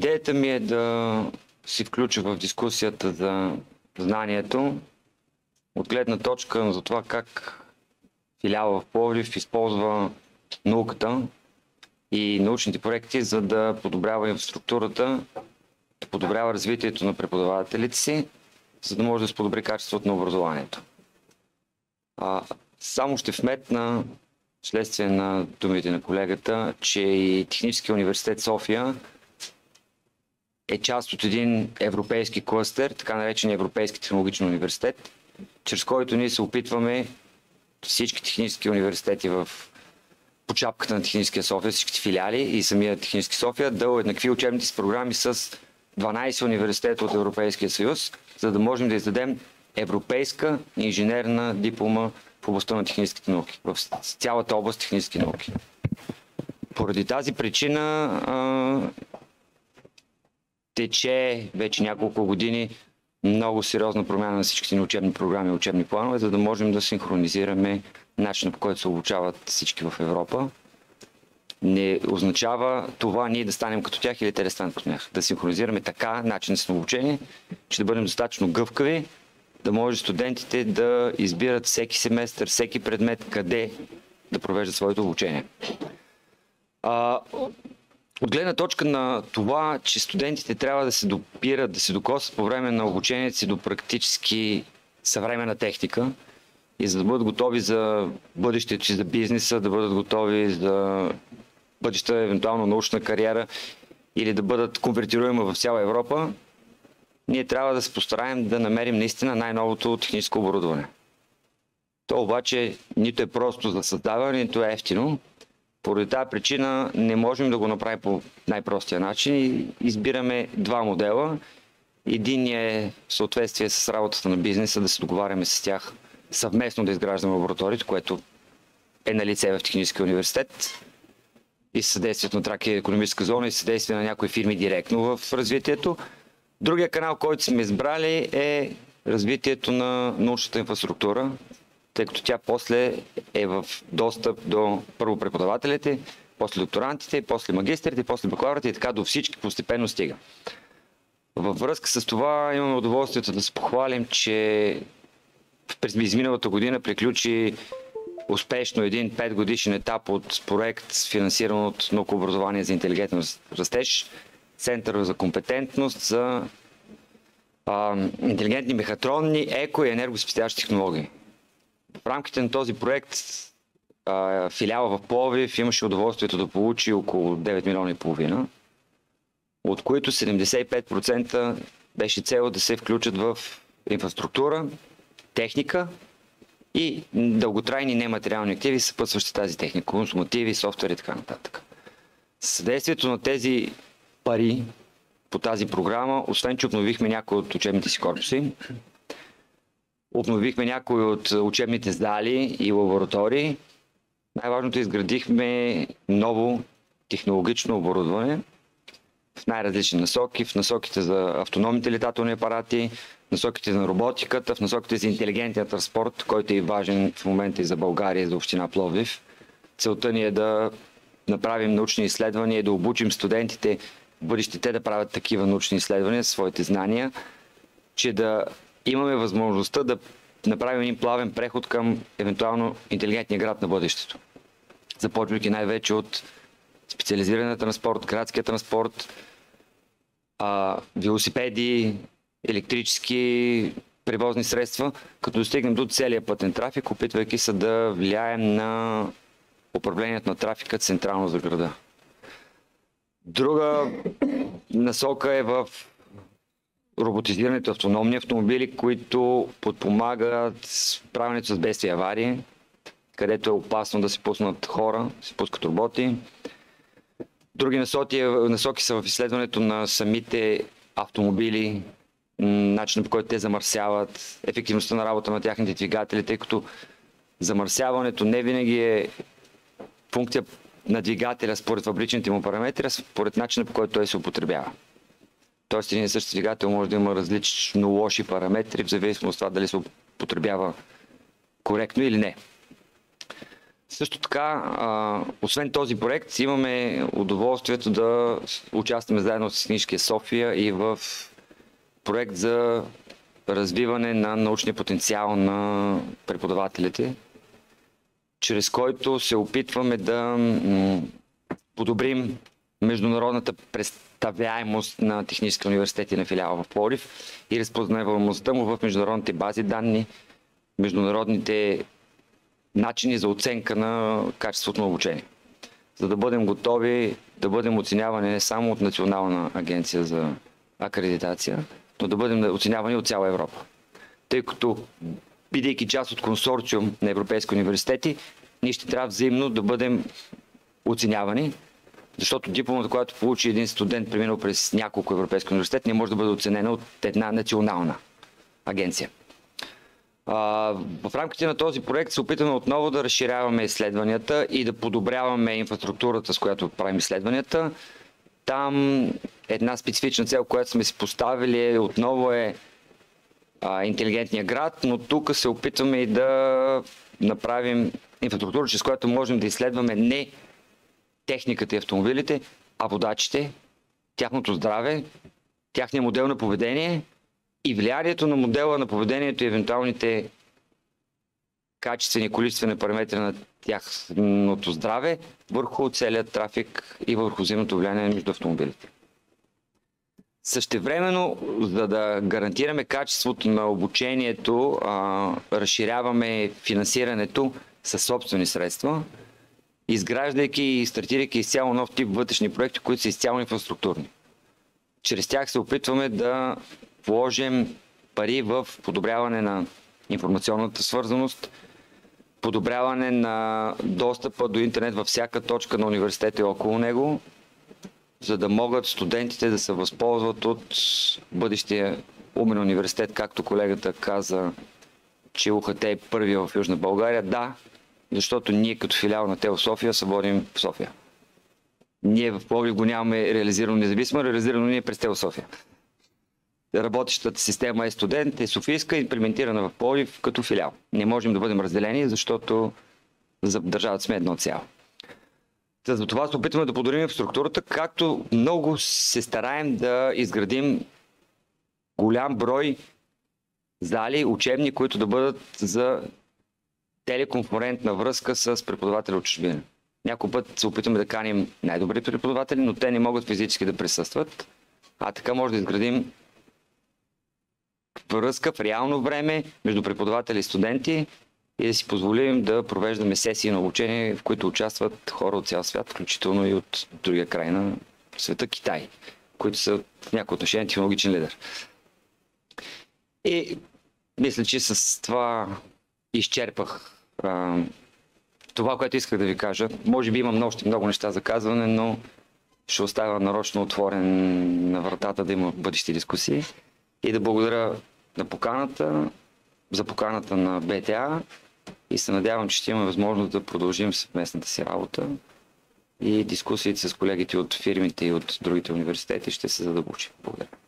Идеята ми е да се включа в дискусията за знанието от гледна точка за това как филиала в Пловдив използва науката и научните проекти, за да подобрява инфраструктурата, да подобрява развитието на преподавателите си, за да може да се подобри качеството на образованието. Само ще вметна, вследствие на думите на колегата, че и Техническия университет София е част от един европейски клъстер, така наречен Европейски технологичен университет, чрез който ние се опитваме всички технически университети по чапката на Техническия София, всичките филиали и самия Технически София да уеднакви учебните си програми с 12 университета от Европейския съюз, за да можем да издадем европейска инженерна диплома в областта на техническите науки, в цялата област технически науки. Поради тази причина тече вече няколко години много сериозна промяна на всичките ни учебни програми и учебни планове, за да можем да синхронизираме начина, по който се обучават всички в Европа. Не означава това ние да станем като тях или те да станат като тях. Да синхронизираме така начин на обучение, че да бъдем достатъчно гъвкави, да може студентите да избират всеки семестър, всеки предмет, къде да провеждат своето обучение. От гледна точка на това, че студентите трябва да се допират, да се докосват по време на обучението си до практически съвременна техника и за да бъдат готови за бъдещето си, за бизнеса, да бъдат готови за бъдеща евентуално научна кариера или да бъдат конвертируеми в цяла Европа, ние трябва да се постараем да намерим наистина най-новото техническо оборудване. То обаче нито е просто за създаване, нито е ефтино. Поради тази причина не можем да го направим по най-простия начин и избираме два модела. Един е в съответствие с работата на бизнеса, да се договаряме с тях съвместно да изграждаме лабораторията, което е на лице в Техническия университет и съдействието на Тракия икономическа зона и съдействие на някои фирми директно в развитието. Другия канал, който сме избрали е развитието на научната инфраструктура, тъй като тя после е в достъп до първо преподавателите, после докторантите, после магистрите, после бакалаврите и така до всички постепенно стига. Във връзка с това имаме удоволствието да се похвалим, че през изминалата година приключи успешно един 5-годишен етап от проект, финансиран от наукообразование за интелигентен растеж, Център за компетентност за интелигентни мехатронни, еко и енергоспестяващи технологии. В рамките на този проект филиала в Пловдив имаше удоволствието да получи около 9 милиона и половина, от които 75% беше цел да се включат в инфраструктура, техника и дълготрайни нематериални активи, съпътстващи тази техника, консумативи, софтуер и така нататък. Съдействието на тези пари по тази програма, освен че обновихме някои от учебните си корпуси, обновихме някои от учебните зали и лаборатории, най-важното изградихме ново технологично оборудване в най-различни насоки, в насоките за автономните летателни апарати, в насоките на роботиката, в насоките за интелигентния транспорт, който е важен в момента и за България, и за община Пловдив. Целта ни е да направим научни изследвания и да обучим студентите в бъдеще те да правят такива научни изследвания със своите знания, че да имаме възможността да направим един плавен преход към евентуално интелигентния град на бъдещето. Започвайки най-вече от специализирания транспорт, градския транспорт, велосипеди, електрически превозни средства, като достигнем до целия пътен трафик, опитвайки се да влияем на управлението на трафика централно за града. Друга насока е в роботизирането автономни автомобили, които подпомагат справянето с бедствия и аварии, където е опасно да се пуснат хора, се пускат роботи. Други насоки са в изследването на самите автомобили, начинът по който те замърсяват, ефективността на работа на тяхните двигатели, тъй като замърсяването не винаги е функция на двигателя според фабричните му параметри, а според начина по който той се употребява. Тоест един и същ двигател може да има различно лоши параметри, в зависимост от това дали се употребява коректно или не. Също така, освен този проект, имаме удоволствието да участваме заедно с Книжкия София и в проект за развиване на научния потенциал на преподавателите, чрез който се опитваме да подобрим международната представяемост на Техническия университет и на филиала в Пловдив и разпознаваемостта му в международните бази данни, международните начини за оценка на качеството на обучение. За да бъдем готови да бъдем оценявани не само от Национална агенция за акредитация, но да бъдем оценявани от цяла Европа. Тъй като, бидейки част от консорциум на европейски университети, ние ще трябва взаимно да бъдем оценявани, защото дипломата, която получи един студент, преминал през няколко европейски университети, не може да бъде оценена от една национална агенция. В рамките на този проект се опитваме отново да разширяваме изследванията и да подобряваме инфраструктурата, с която правим изследванията. Там една специфична цел, която сме си поставили, отново е интелигентния град, но тук се опитваме и да направим инфраструктура, чрез която можем да изследваме не техниката и автомобилите, а водачите, тяхното здраве, тяхния модел на поведение и влиянието на модела на поведението и евентуалните качествени и количествени параметри на тяхното здраве върху целият трафик и върху взаимното влияние между автомобилите. Същевременно, за да гарантираме качеството на обучението, разширяваме финансирането със собствени средства, изграждайки и стартирайки изцяло нов тип вътрешни проекти, които са изцяло инфраструктурни. Чрез тях се опитваме да вложим пари в подобряване на информационната свързаност, подобряване на достъпа до интернет във всяка точка на университета и около него, за да могат студентите да се възползват от бъдещия умен университет, както колегата каза, че УХТ е първия в Южна България. Да, защото ние като филиал на ТЕЛ София се водим в София. Ние в Пловдив го нямаме реализирано независимо, реализирано ние през ТЕЛ София. Работещата система е студент, е софийска, имплементирана в Пловдив като филиал. Не можем да бъдем разделени, защото за държавата сме едно цяло. За това се опитваме да подобрим в структурата, както много се стараем да изградим голям брой зали, учебни, които да бъдат за телеконферентна връзка с преподаватели от чужбина. Някой път се опитваме да каним най-добри преподаватели, но те не могат физически да присъстват, а така може да изградим връзка в реално време между преподаватели и студенти и да си позволим да провеждаме сесии на обучение, в които участват хора от цял свят, включително и от другия край на света, Китай, които са в някои отношения технологичен лидер. И мисля, че с това изчерпах това, което исках да ви кажа. Може би имам още много неща за казване, но ще оставя нарочно отворен на вратата да има бъдещи дискусии и да благодаря за поканата на БТА и се надявам, че ще имаме възможност да продължим съвместната си работа и дискусиите с колегите от фирмите и от другите университети ще се задълбочи. Благодаря.